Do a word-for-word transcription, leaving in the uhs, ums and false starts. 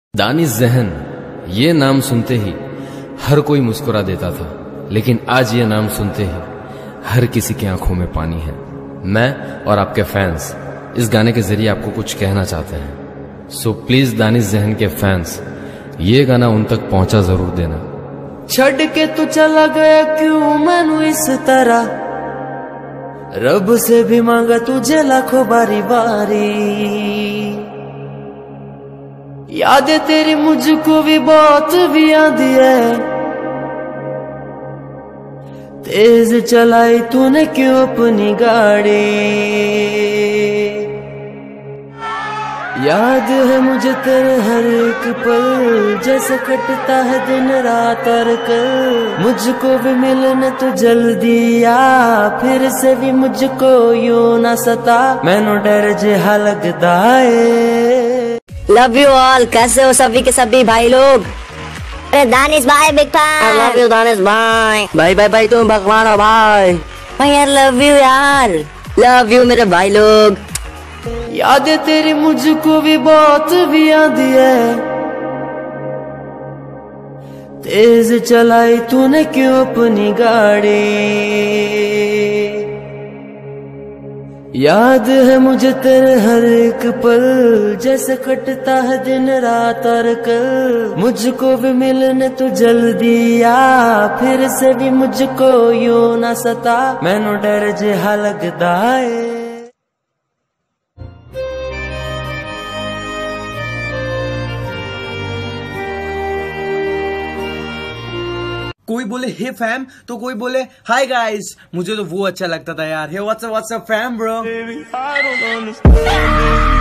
दानिश ज़हन, ये नाम सुनते ही हर कोई मुस्कुरा देता था, लेकिन आज ये नाम सुनते ही हर किसी की आंखों में पानी है। मैं और आपके फैंस इस गाने के जरिए आपको कुछ कहना चाहते हैं। सो प्लीज दानिश ज़हन के फैंस, ये गाना उन तक पहुंचा जरूर देना। छड़ के तू चला गया क्यों मैनू इस तरह, रब से भी मांगा तुझे लाखों बारी बारी। यादें तेरी मुझको भी बहुत भी आंदी है, तेज चलाई तूने क्यों अपनी गाड़ी। याद है मुझे तेरे हर एक पल, जैसे कटता है दिन रात और कल। मुझको भी मिलने तो जल्दी आ, फिर से भी मुझको यूं ना सता, मैनू डर जिहा लगदा है। लव यू ऑल, कैसे हो सभी के सभी भाई लोग। अरे दानिश भाई big fan. I love you Danish भाई। भाई भाई भाई तुम भगवान हो भाई। भाई यार लव यू यार, लव यू मेरे भाई लोग। यादें तेरी मुझको भी बहुत भी आंदी है, तेज चलाई तूने क्यों अपनी गाड़ी। याद है मुझे तेरे हर एक पल, जैसे कटता है दिन रात और कल। मुझको भी मिलने तो जल्दी आ, फिर से भी मुझको यूं ना सता, मैनू डर जिहा लगदा है। कोई बोले हे फैम तो कोई बोले हाय गाइस। मुझे तो वो अच्छा लगता था यार। Hey what's up what's up fam bro.